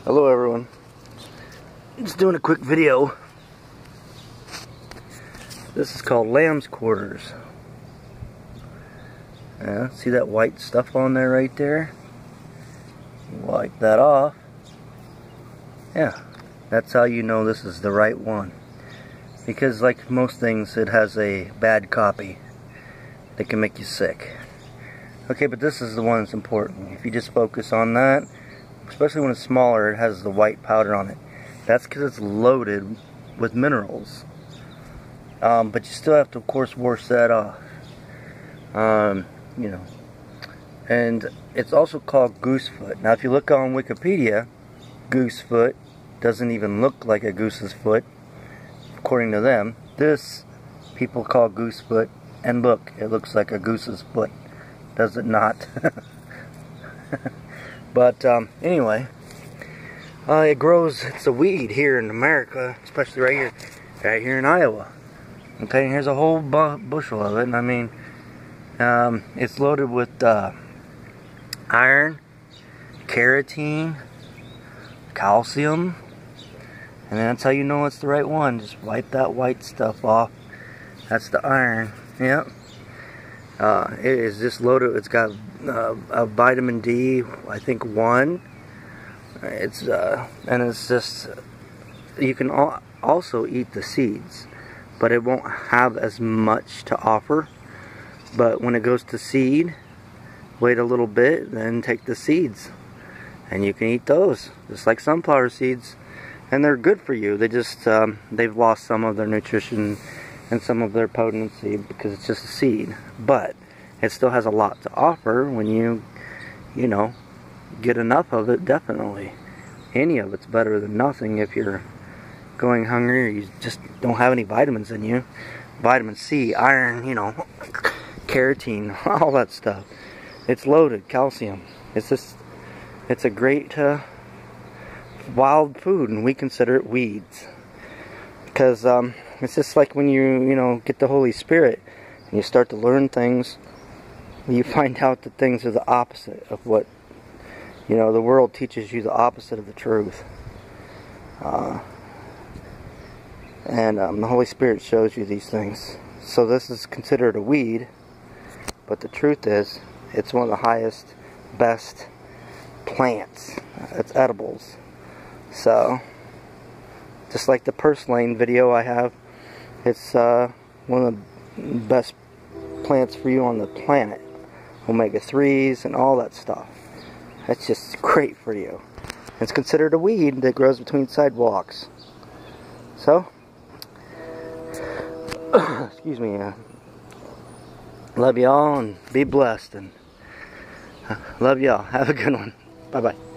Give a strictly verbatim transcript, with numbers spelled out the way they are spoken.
Hello everyone, just doing a quick video. This is called lamb's quarters. Yeah, see that white stuff on there right there? Wipe that off. Yeah, that's how you know this is the right one. Because like most things, it has a bad copy that can make you sick. Okay, but this is the one that's important. If you just focus on that, especially when it's smaller, it has the white powder on it. That's because it's loaded with minerals. Um, but you still have to, of course, wash that off. Um, you know. And it's also called goosefoot. Now, if you look on Wikipedia, goosefoot doesn't even look like a goose's foot, according to them. This, people call goosefoot, and look, it looks like a goose's foot. Does it not? But um, anyway, uh, it grows, it's a weed here in America, especially right here, right here in Iowa. Okay, here's a whole bu bushel of it, and I mean, um, it's loaded with uh, iron, carotene, calcium, and that's how you know it's the right one. Just wipe that white stuff off. That's the iron, yep. Uh, it is just loaded. It's got uh, a vitamin D, I think one. It's uh, and it's just, you can al also eat the seeds, but it won't have as much to offer. But when it goes to seed, wait a little bit, then take the seeds, and you can eat those, just like sunflower seeds, and they're good for you. They just um, they've lost some of their nutrition and some of their potency because it's just a seed, but it still has a lot to offer when you, you know, get enough of it. Definitely, any of it's better than nothing. If you're going hungry or you just don't have any vitamins in you, vitamin C, iron, you know, carotene, all that stuff. It's loaded, calcium. It's just, it's a great uh, wild food, and we consider it weeds. Because um, it's just like when you, you know, get the Holy Spirit and you start to learn things, you find out that things are the opposite of what, you know, the world teaches you the opposite of the truth. Uh, and um, the Holy Spirit shows you these things. So this is considered a weed, but the truth is, it's one of the highest, best plants. It's edibles. So, just like the purslane video I have, it's uh, one of the best plants for you on the planet. omega threes and all that stuff. That's just great for you. It's considered a weed that grows between sidewalks. So, excuse me, uh, love y'all and be blessed, and uh, love y'all. Have a good one. Bye-bye.